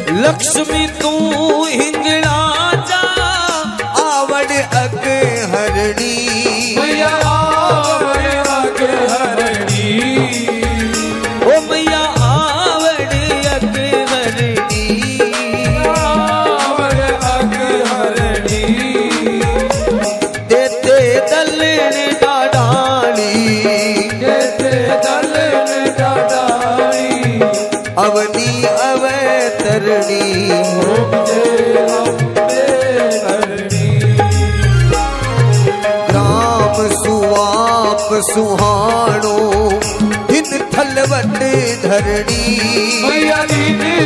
लक्ष्मी तू हिंगड़ा जा आवड़ अग हरणी मैया आवड़ अग हरणी ओ मैया आवड़ अग हरणी आवड़ अग हरणी देते दलन डाडाणी देते दलन डाडाणी अवनी अवतरणी ग्राम सुवाप सुहाणो हिन थलवट धरणी मैया दीदी